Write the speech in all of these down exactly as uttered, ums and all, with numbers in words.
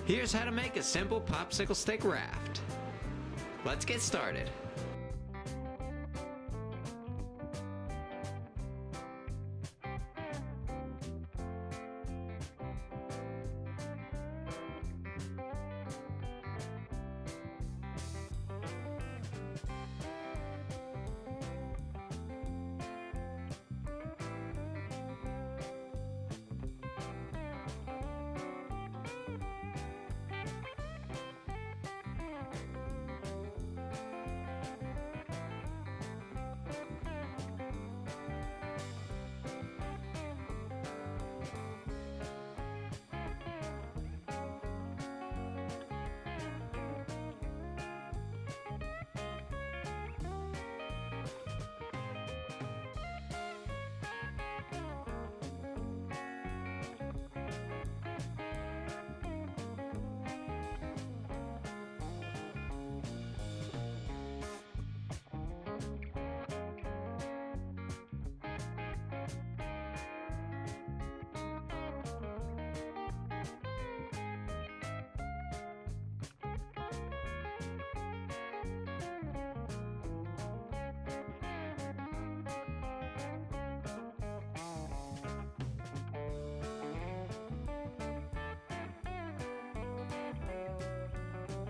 Here's how to make a simple popsicle stick raft. Let's get started.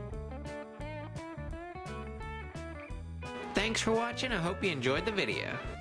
Thanks for watching. I hope you enjoyed the video.